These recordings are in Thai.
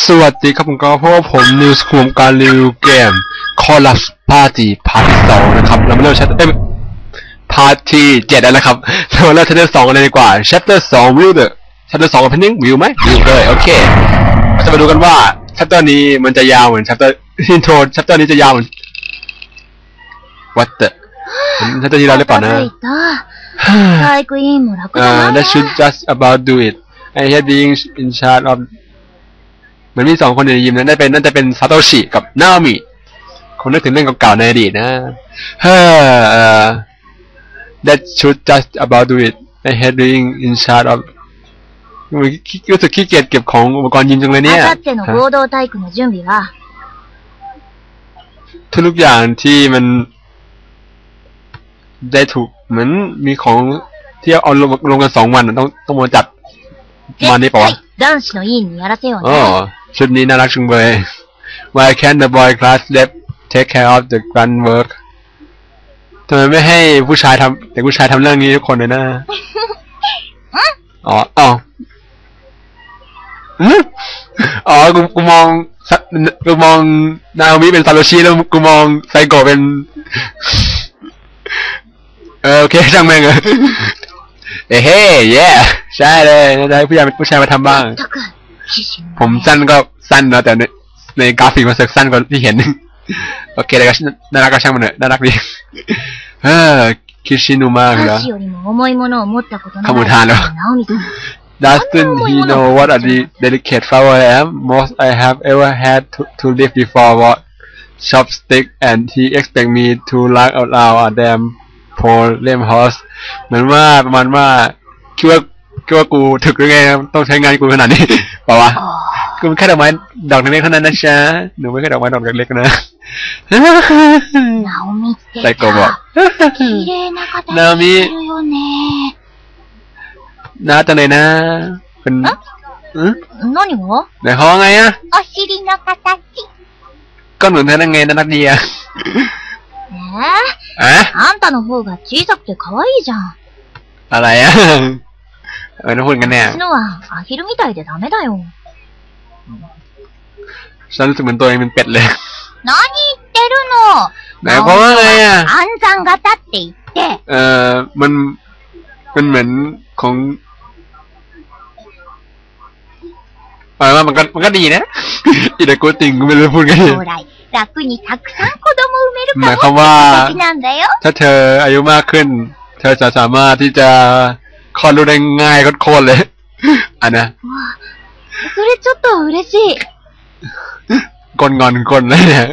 สวัสดีครับผมก็เพราะว่าผมนิวส์คุมการรีวิวเกม Call of Party พาร์ทที่ 2นะครับเรามาเริ่มพาร์ทที่7แล้วนะครับเรามาเริ่ม Chapter 2กันเลยดีกว่า Chapter 2 วิวเดอร์ Chapter 2 เป็นวิวไหมวิวเลยโอเคเราจะมาดูกันว่า Chapter นี้มันจะยาวเหมือน Chapter Intro Chapter นี้จะยาวเหมือน What the Chapter ที่เราได้เปล่านะthat should just about do it I hate being in charge of มันมี2คนในยิมนั้นน่าจะเป็นซาโตชิกับนาโอมิคงนึกถึงเรื่องเก่าๆในอดีตนะthat should just about do it I hate being in charge of รู้สึกขี้เกียจเก็บของอุปกรณ์ยิมจังเลยเนี่ยทุกอย่างที่มันได้ถูกเหมือนมีของที่เอาลงกัน2 วันต้องมาจัดมานี่ป่ะอ๋อชุดนี้น่ารักจังเลย Why can't the boy class left take care of the grunt work ทำไมไม่ให้ผู้ชายทำแต่ผู้ชายทำเรื่องนี้ทุกคนเลยนะอ๋อกูมองนาโอมิเป็นซาโตชิแล้วกูมองไซโกะเป็นโอเคช่างแม่งเฮ้เย่ใช่เลยน่าจะให้ผู้ชายมาทำบ้างผมสั้นก็สั้นนะแต่ในกราฟิกมันสั้นกว่าที่เห็นโอเคเลยก็น่ารักก็ช่างมันเถอะน่ารักดีคิชินุมะเหรอขโมยทานเหรอ Doesn't he know what a delicate flower I am? Most I have ever had to live before was chopstick, and he expect me to laugh out loud a damn poor lame horse. เหมือนว่าประมาณว่าคิดว่ากูถึกหรือไงต้องใช้งานกูขนาดนี้เปล่าวะกูเป็นแค่ดอกไม้ดอกเล็กๆเท่านั้นนะจ๊ะหนูไม่แค่ดอกไม้ดอกเล็กๆนะไซโกะบอกนาโอมิน่าจังเลยนะเป็นไหนห้องไงอะก็เหมือนเธอนั่งไงน่ารักดีอะあんたの方が小さくて可愛いじゃん。 อะไรอะไม่พูดกันแน่私のはアヒルみたいでダメだよ。 ฉันรู้สึกเหมือนตัวเองเป็นเป็ดเลย何言ってるの。 ไหนเพราะว่าไงอะ暗算型って言ってมันเหมือนของว่ามันก็ดีนะอีเด็กกูติ่งกูไม่รู้พูดกัน楽にたくさん子供産めるかもって時なんだよ。 ถ้าเธออายุมากขึ้นเธอจะสามารถที่จะคลอดลูกได้ง่ายโคตรเลยอันนะそれちょっと嬉しいกลเลยเนี่ย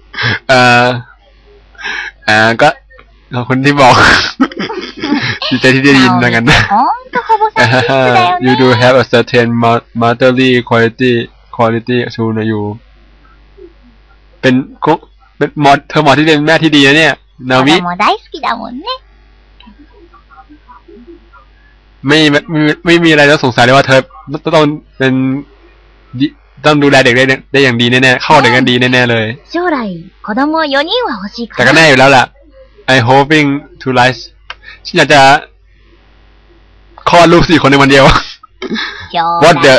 ก็ขอบคุณที่บอกดีใจที่ได้ยินนะกันนะ You do have a certain motherly quality to you เป็นเธอหมอที่เป็นแม่ที่ดีนะเนี่ยนาโอมิไม่มีอะไรต้องสงสัยเลยว่าเธอต้องดูแลเด็กได้อย่างดีแน่ๆเข้าเด็กกันดีแน่ๆเลยแต่ก็แน่อยู่แล้วล่ะ I hoping to rise ฉันอยากจะคลอดลูก4 คนในวันเดียว What the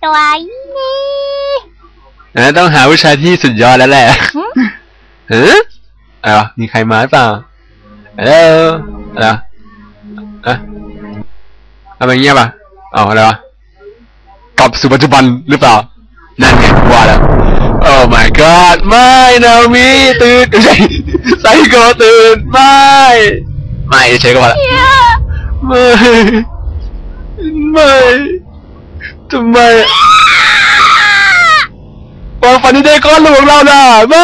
ต้องหาผู้ชายที่สุดยอดแล้วแหละมีใครมาหรือเปล่าอะไรเงี้ยป่ะอะไรวะกลับสู่ปัจจุบันหรือเปล่านั่นไงว่าแล้ว Oh my god ไม่นาโอมิตื่นไม่ใช่ไซโกะตื่นไม่เฉยก็พอละไม่ทำไมความฝันที่ได้ก้อนลูกของเราน่ะไม่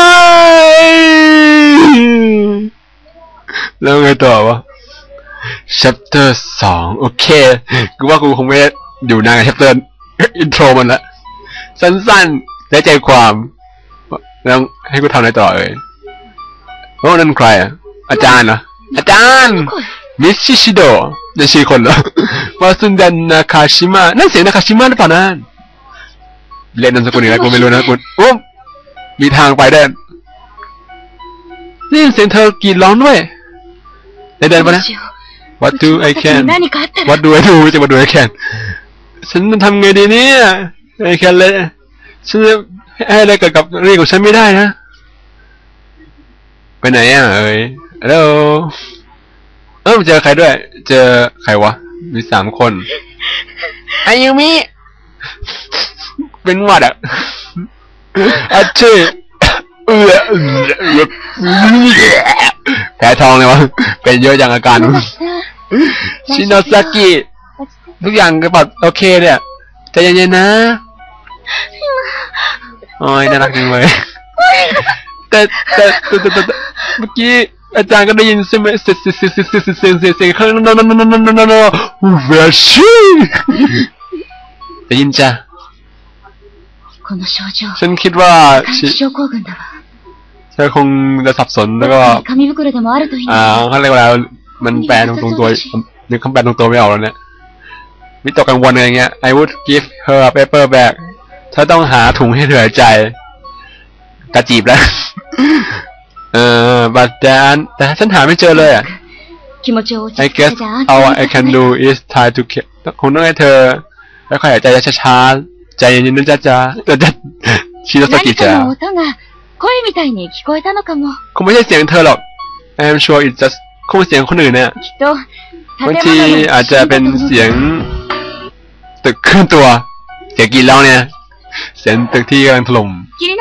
แล้วไงต่อวะ Chapter 2โอเคกูว่ากูคงไม่อยู่นานกับ Chapter Intro มันละสั้นๆได้ใจความแล้วให้กูทำอะไรต่อโอ้นั่นใครอ่ะอาจารย์เหรออาจารย์มิชิชิโดะนั่นชื่อคนเหรอวาสุนดันนาคาชิมะนั่นเสียงนาคาชิมะหรือเปล่านั่นเล่นนามสกุลนี่นะกูไม่รู้นะกูมีทางไปได้นี่เสียงเธอกรีดร้องด้วยได้เดินปะนะ What do I can What do I do จะมาดู I can ฉันทำไงดีเนี่ย I can เลยฉันจะให้อะไรเกิดกับเรื่องของฉันไม่ได้นะไปไหนอ่ะเอ้ยฮัลโหลเจอใครด้วยเจอใครวะมี3 คนอายุมิเป็นหวัดอ่ะอาชื่อแพ้ท้องเลยวะเป็นเยอะอย่างอาการชินโนซากิทุกอย่างก็ปลอดโอเคเนี่ยใจเย็นๆนะโอ้ยน่ารักจังเลยแต่เมื่อกี้อาจารย์ก็ได้ยินเสียงข้างนอกเวชีได้ยินจ้ะฉันคิดว่าเธอคงจะสับสนแล้วก็เขาเรียกว่าอะไรมันแปลตรงตัวนึกคำแปลตรงตัวไม่ออกแล้วเนี่ยวิตกกังวลอะไรเงี้ย I would give her a paper bag เธอต้องหาถุงให้เธอหายใจกระจีบแล้วแต่ฉันหาไม่เจอเลยอ่ะ I guess all I can do is try to คงต้องให้เธอค่อยๆหายใจช้าๆใจเย็นๆนะจ๊ะชิโนซากิจ๊ะคงไม่ใช่เสียงเธอหรอก I'm sure it's just คงเสียงคนอื่นเนี่ยบางทีอาจจะเป็นเสียงตึกเคลื่อนตัวเสียงกินแล้วเนี่ยเสียงตึกที่กำลังถล่ม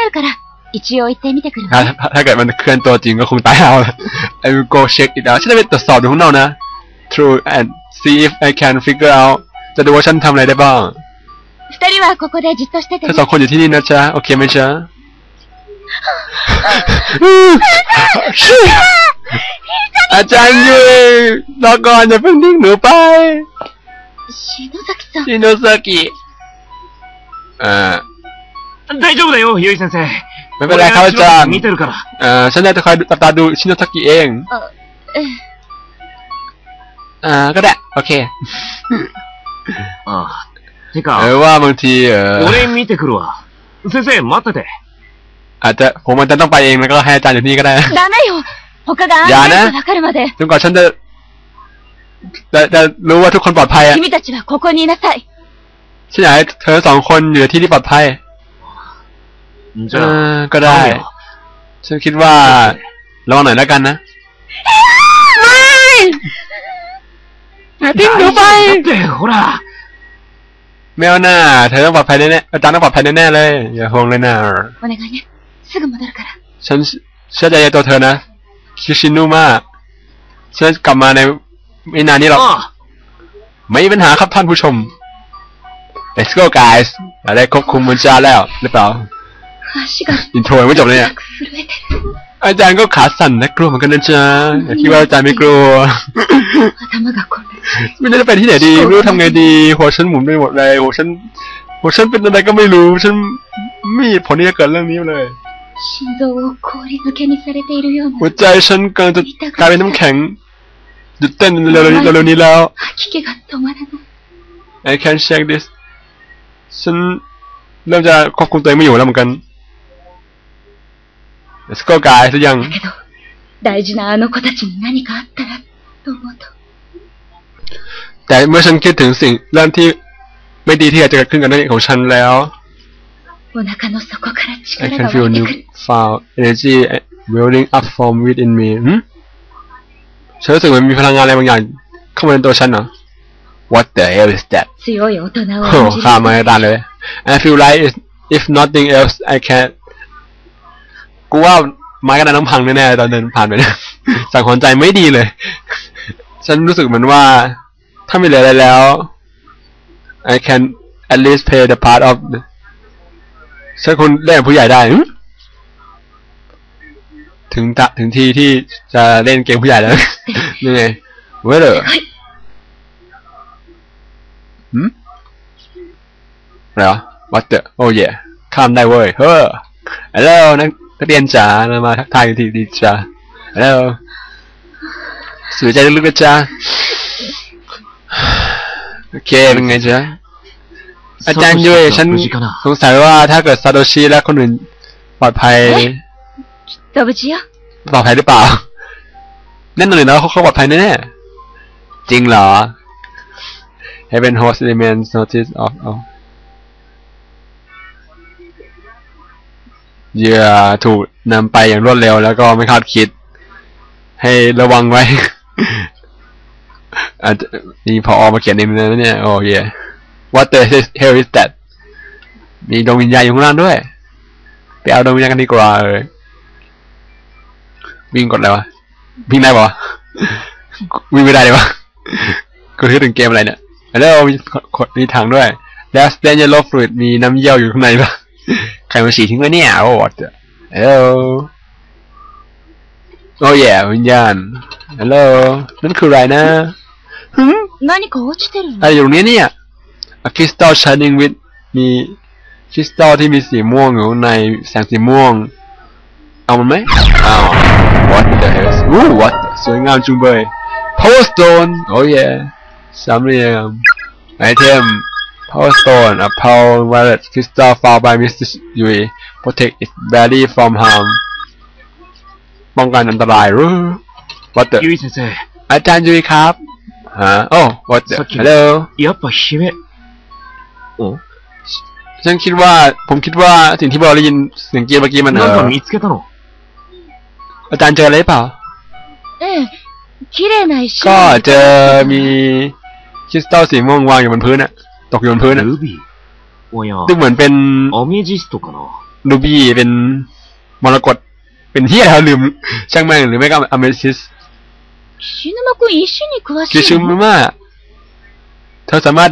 ถ้าเกิดมันเคลื่อนตัวจริงก็คงตายเอาละ I will go check it out ฉันจะไปตรวจสอบดูข้างนอกนะ True and see if I can figure out จะดูว่าฉันทำอะไรได้บ้างถ้า2 คนอยู่ที่นี่นะจ๊ะโอเคไหมจ๊ะอาจารย์ยุ้ยรอก่อนอย่าเพิ่งทิ้งหนูไปชิโนซากิ大丈夫だよ、ゆい先生。 ไม่เป็นไรครับอาจารย์ฉันจะคอยจับตาดูชิโนซากิเองก็ได้โอเคว่าบางที俺見てくるわ。先生、待ってて。 อาจจะผมมันจะต้องไปเองแล้วก็ให้อาจารย์อยู่นี่ก็ได้อย่านะจนกว่าฉันจะรู้ว่าทุกคนปลอดภัยอ่ะฉันอยากให้เธอ2 คนอยู่ที่ที่ปลอดภัยก็ได้ฉันคิดว่าระวังหน่อยแล้วกันนะไม่ทิ้งหนูไปไม่เอาหน้าเธอต้องปลอดภัยแน่ๆอาจารย์ต้องปลอดภัยแน่ๆเลยอย่าห่วงเลยนะฉันเชื่อใจในตัวเธอนะคิชินุมะฉันกลับมาในไม่นานนี้หรอกไม่มีปัญหาครับท่านผู้ชม Let's go guys เราได้ควบคุมมันจาแล้วหรือเปล่าอินโทรยังไม่จบเลยเนี่ยอาจารย์ก็ขาสั่นและกลัวเหมือนกันนะจ๊ะอย่าคิดว่าอาจารย์ไม่กลัวไม่รู้จะไปที่ไหนดีไม่รู้ทำไงดีหัวฉันหมุนไปหมดเลยหัวฉันเป็นอะไรก็ไม่รู้ฉันไม่มีผลที่จะเกิดเรื่องนี้เลยหัวใจฉันกำลังจะกลายเป็นน้ำแข็งหยุดเต้นเร็วๆนี้แล้ว I can't check this ฉันเริ่มจะควบคุมตัวเองไม่อยู่แล้วเหมือนกันLet's go guys หรือยังแต่เมื่อฉันคิดถึงสิ่งเรื่องที่ไม่ดีที่อาจจะเกิดขึ้นกับนักเอกของฉันแล้ว I can feel new found energy building up from within me ฉันรู้สึกเหมือนมีพลังงานอะไรบางอย่างเข้ามาในตัวฉันเหรอ What the hell is that โอ้ข้ามมาให้ดันเลย I feel like if nothing else I canกูว่าไม้กระดานน้ำพังแน่ๆตอนเดินผ่านไปเนี่ยสั่งหอนใจไม่ดีเลยฉันรู้สึกเหมือนว่าถ้าไม่เหลืออะไรแล้ว I can at least play the part of ฉันคนเล่นผู้ใหญ่ได้ถึงที่ที่จะเล่นเกมผู้ใหญ่แล้วนี่ไงเว้ยเหรออะไรวะ What the oh yeah ข้ามได้เว้ยเฮ้อแล้วนักเรียนจ๋าเรามาทักทายทีดีจ้าแล้วสวยใจลึกๆจ้าโอเคเป็นไงจ๊ะอาจารย์ยุ้ยฉันสงสัยว่าถ้าเกิดซาโตชิและคนอื่นปลอดภัยหรือเปล่าแน่นอนเลยนะเขาปลอดภัยแน่ๆจริงเหรอ Heaven host elements notice of เหยื่อถูกนำไปอย่างรวดเร็วแล้วก็ไม่คาดคิดให้ระวังไว้ อาจจะมีพอมาเขียนเองนะเนี่ยโอ้ย What the hell is that มีดวงวิญญาณอยู่ข้างล่างด้วยไปเอาดวงวิญญาณกันดีกว่าวิ่งกดอะไรวะวิ่งได้ปะวิ่งไม่ได้เลยวะก็คิดถึงเกมอะไรเนี่ยแล้วมีถังด้วยแล้ว Yellow Fluid มีน้ำเยี่ยวอยู่ข้างในปะใครมาฉี่ทิ้งไว้เนี่ยโอ้โหโอ้ยวิญญาณฮัลโหลนั่นคืออะไรนะ何か落ちてるのอะไรอยู่ตรงนี้เนี่ย A crystal shining with มีคริสตัลที่มีสีม่วงอยู่ในแสงสีม่วงเอามันไหมอ้าว What the hell What สวยงามจุงเบย Power Stone โอ้ยสามเหลี่ยมไอเทม Power Stone a power violet crystal found by Mr. Yui protect its body from harm ป้องกันอันตรายรู้ What the ユイ先生อาจารย์ยุ้ยครับโอ้ What the Hello やっぱ姫おผมคิดว่าสิ่งที่เราได้ยินเสียงเกียร์เมื่อกี้มันなんか見つけたのอาจารย์เจออะไรเปล่า綺麗な石ก็เจอมีคริสตัลสีม่วงวางอยู่บนพื้นอะตกอยู่บนพื้นอะดูเหมือนเป็นアメジストかなรูบี้เป็นมรกตเป็นที่อะไรลืมช่างแม่งหรือไม่ก็อเมซิสชินุมะคุณ石に詳しいชินุมะเธอสามารถ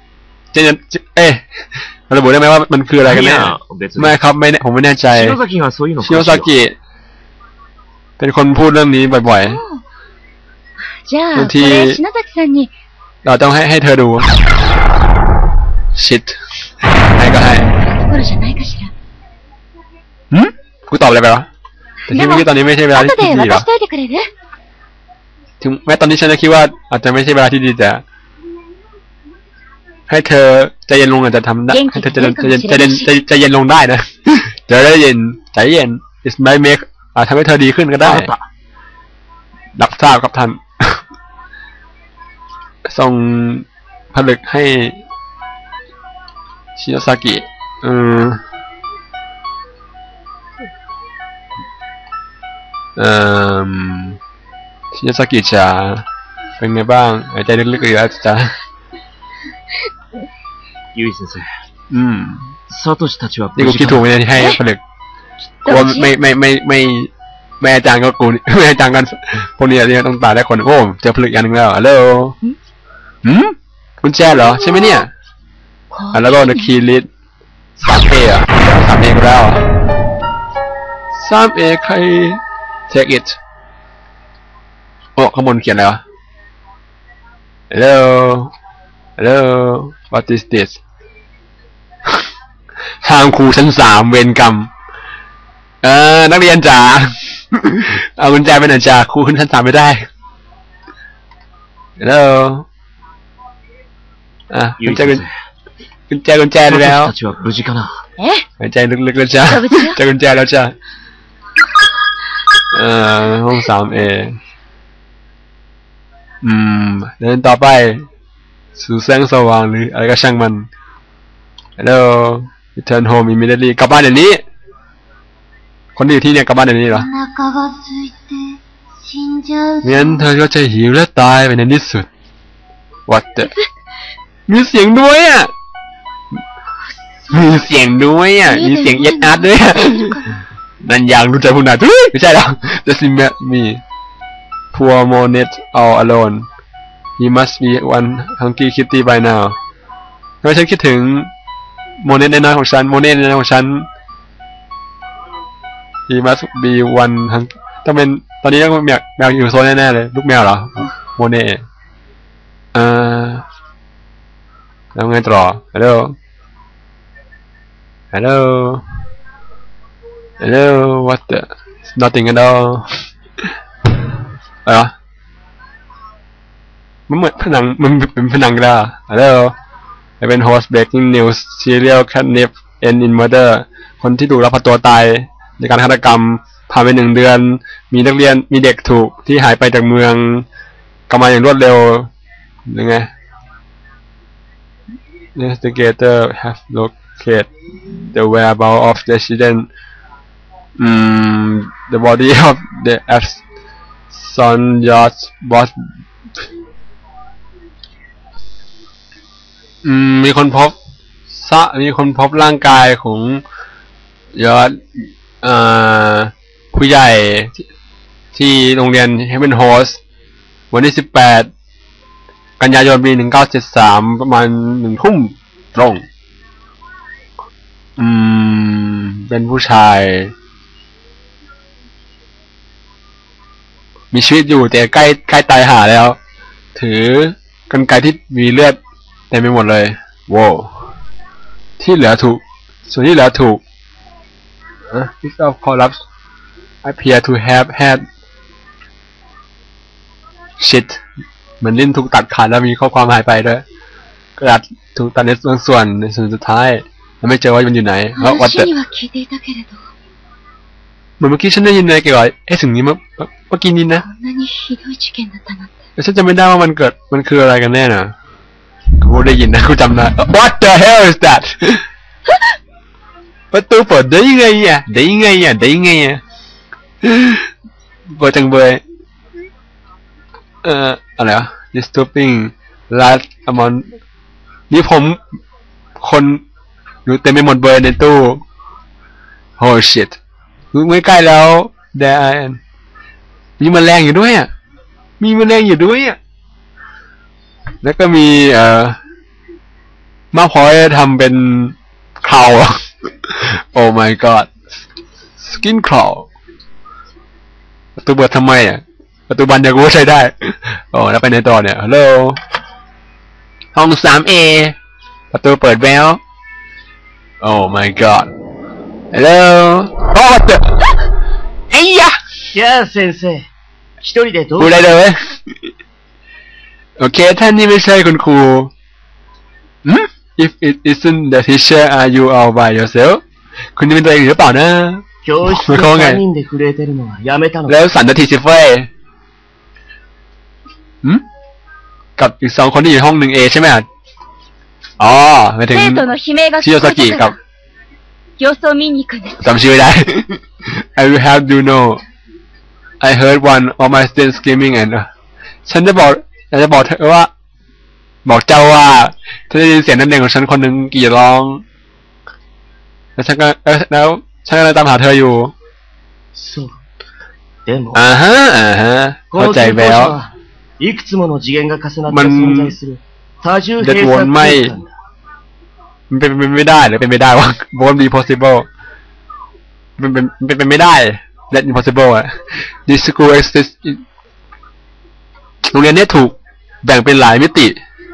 ระบุได้ไหมว่ามันคืออะไรกันแน่ไม่ครับไม่ผมไม่แน่ใจชิโนซากิเป็นคนพูดเรื่องนี้บ่อยๆบางทีเราต้องให้เธอดูชิดให้ก็ให้กูตอบอะไรไปวะแต่ที่เมื่อกี้ตอนนี้ไม่ใช่เวลาที่ดีหรอถึงแม้ตอนนี้ฉันจะคิดว่าอาจจะไม่ใช่เวลาที่ดีแต่ให้เธอใจเย็นลงอาจจะทำได้ให้เธอใจเย็นลงได้นะใจเย็น it might make ทำให้เธอดีขึ้นก็ได้รับทราบครับท่านส่งผลึกให้ชิโนซากิชิโนซากิจ๋าเป็นไงบ้างหายใจลึกๆอยู่แล้วจ๋าユイ先生サトシたちはนี่กูคิดถูกไหมที่ให้ผลึกกูไม่อาจารย์ก็กูไม่อาจารย์กันพวกนี้เนี่ยต้องตายได้คนโอ้เจอผลึกอย่างนึงแล้วฮัลโหลกุญแจเหรอใช่ไหมเนี่ยแล้วก็คีย์ลิสต์ 3A อ่ะ 3A ก็แล้ว 3A ใคร take it โอ้ข้างบนเขียนอะไรวะ hello what is this ทางครูชั้น 3เวรกรรมนักเรียนจ๋าเอากุญแจไปหน่อยจ๋าครูขึ้นชั้น 3ไม่ได้ hello กุญแจแล้วหายใจลึกๆแล้วจ้าเจอกุญแจแล้วจ้าห้อง 3A เดินต่อไปสู่แสงสว่างหรืออะไรก็ช่างมัน Hello return home immediately กลับบ้านเดี๋ยวนี้คนที่อยู่ที่เนี่ยกลับบ้านเดี๋ยวนี้เหรองั้นเธอก็จะหิวและตายไปในที่สุด What the มีเสียงด้วยอ่ะมีเสียงเย็ดอาร์ตด้วยนั่นอย่างรู้ใจพวกนายไม่ใช่หรอก Just remember me poor Monet all alone he must be one hungry kitty by now ทำไมฉันคิดถึงโมเนตน้อยของฉันhe must be one ต้องเป็นตอนนี้ต้องแมวอยู่โซนแน่ๆเลยลูกแมวเหรอโมเนตแล้วไงต่อ hello what the nothing at all อะไรวะมันเหมือนผนังมันเป็นผนังกระดาษ hello เป็น host breaking news serial kidnap end in murder คนที่ถูกลักพาตัวตายในการฆาตกรรมผ่านไป1 เดือนมีนักเรียนมีเด็กถูกที่หายไปจากเมืองกลับมาอย่างรวดเร็วยังไง investigator have located the whereabouts of resident the body of the Epson yacht was มีคนพบร่างกายของยอดผู้ใหญ่ที่โรงเรียน Heaven Host วันที่18 กันยายนปี1973ประมาณ1 ทุ่มตรงเป็นผู้ชายมีชีวิตอยู่แต่ใกล้ตายห่าแล้วถือกรรไกรที่มีเลือดเต็มไปหมดเลยโว้ที่เหลือถูกส่วนที่เหลือถูกPiece of collapse appear to have had shit เหมือนลิ้นถูกตัดขาดแล้วมีข้อความหายไปด้วยกระดาษถูกตัดในบางส่วนในส่วนสุดท้ายแล้วไม่เจอว่ามันอยู่ไหนแล้ววัดแต่เหมือนเมื่อกี้ฉันได้ยินอะไรเกี่ยวกับสิ่งนี้เมื่อกี้นี้นะแต่ฉันจำไม่ได้ว่ามันคืออะไรกันแน่นะกูได้ยินนะกูจำได้ What the hell is that ประตูเปิดได้ยังไงอ่ะเปิดจังเบยอะไรวะ disturbing large amount นี่ผมคนอยู่เต็มไปหมดเบยในตู้ oh shit ไม่ใกล้แล้ว there มีแมลงอยู่ด้วยอ่ะแล้วก็มีมาพอยทำเป็นคราวOh my god skin crawl ประตูเปิดทำไมอ่ะประตูบานเดียวกูใช้ได้โอ้แล้วไปในต่อเนี่ยฮัลโหลห้อง 3A ประตูเปิดแล้ว Oh my god Hello โอ้เจอไอ้ยะじゃあ先生一人でどうพูดได้เลยโอเคท่านนี่ไม่ใช่คุณครูIf it isn't the teacher, are you all by yourself? คุณนี่เป็นตัวเองหรือเปล่านะ教室で3人で震えてるのはやめたのแล้วสันนาทีสิเฟ้ยกับอีก2 คนที่อยู่ห้อง 1A ใช่ไหมอ๋อหมายถึงชิโยซากิกับจำชื่อไม่ได้ I will have you know I heard one of my students screaming and ฉันจะบอกเธอว่าบอกเจ้าว่าถ้าได้ยินเสียงนักเรียนของฉันคนหนึ่งกรีดร้องแล้วฉันก็เลยตามหาเธออยู่ฮะเข้าใจแล้วมันจะวนไม่มันเป็นไม่ได้หรือเป็นไม่ได้วะ won't be possible เป็นไม่ได้ that impossible อ่ะ this school exists โรงเรียนนี้ถูกแบ่งเป็นหลายมิติ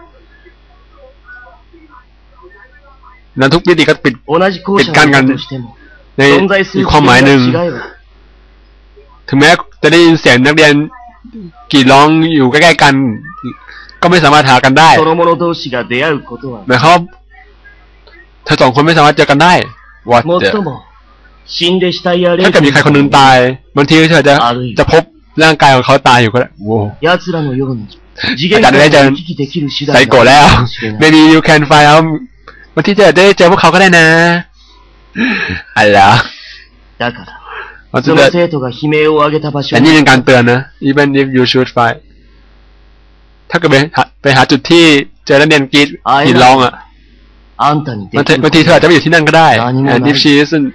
นั้นทุกมิติก็ปิดกั้นกันในอีกความหมายหนึ่งถึงแม้จะได้ยินเสียงนักเรียนกรีดร้องอยู่ใกล้ๆกันก็ไม่สามารถหากันได้หมายความเธอ2 คนไม่สามารถเจอกันได้ What the ถ้าเกิดมีใครคนหนึ่งตายบางทีเธอจะพบร่างกายของเขาตายอยู่ก็ได้โว้อาจารย์ได้เจอไซโกะแล้ว Maybe you can find outบางทีจะได้เจอพวกเขาก็ได้นะอะไรแต่นี่เป็นการเตือนนะ even if you should find ถ้าเกิดไปหาจุดที่เจอนักเรียนกรีดร้องอ่ะบางทีเธออาจจะไม่อยู่ที่นั่นก็ได้ and if she isn't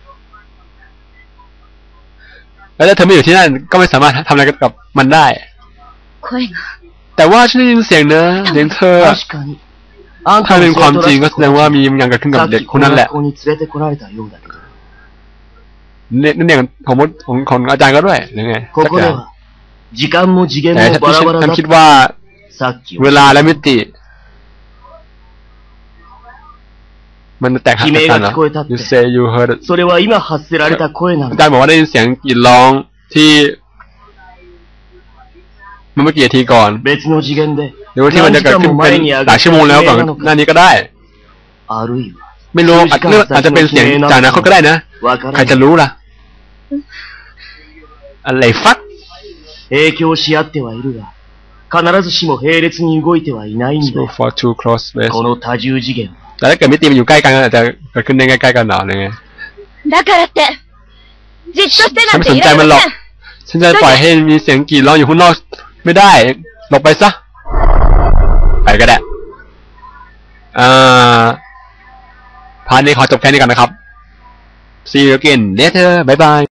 แล้วถ้าเธอไม่อยู่ที่นั่นก็ไม่สามารถทำอะไรกับมันได้แต่ว่าฉันได้ยินเสียงนะเสียงเธอถ้าเป็นความจริงก็แสดงว่ามีอย่างเกิดขึ้นกับเด็กคนนั้นแหละนั่นเนี่ยของอาจารย์ก็ด้วยหรือไงแต่ฉันคิดว่าเวลาและมิติมันแตกหักกันเหรอ You say you heard it อาจารย์บอกว่าได้ยินเสียงกรีดร้องที่เมื่อกี่นาทีก่อนหรือว่าที่มันจะเกิดขึ้นเป็นหลายชั่วโมงแล้วก่อนหน้านี้ก็ได้ไม่รู้อาจจะเป็นเสียงจากอนาคตก็ได้นะใครจะรู้ล่ะอะไรฟักSo far too close space แต่ถ้าเกิดมิติมันอยู่ใกล้กันอาจจะเกิดขึ้นได้ใกล้ๆกันหรอหรือไงじっとしてなฉันんไม่てสนいใจられมันหรまอกせん。 ฉันจะปล่อยให้มีเสียงกรีดร้องอยู่ข้างนอกไม่ได้หลบไปซะไปก็ได้พาร์ทนี้ขอจบแค่นี้ก่อนนะครับ See you again later bye bye